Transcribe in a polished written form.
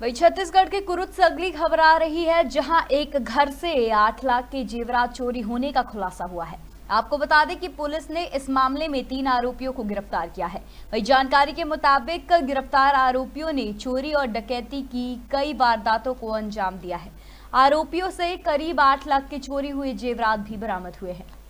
वही छत्तीसगढ़ के कुरुद से अगली खबर आ रही है, जहां एक घर से 8 लाख के जेवरात चोरी होने का खुलासा हुआ है। आपको बता दें कि पुलिस ने इस मामले में 3 आरोपियों को गिरफ्तार किया है। वही जानकारी के मुताबिक गिरफ्तार आरोपियों ने चोरी और डकैती की कई वारदातों को अंजाम दिया है। आरोपियों से करीब 8 लाख के चोरी हुए जेवरात भी बरामद हुए हैं।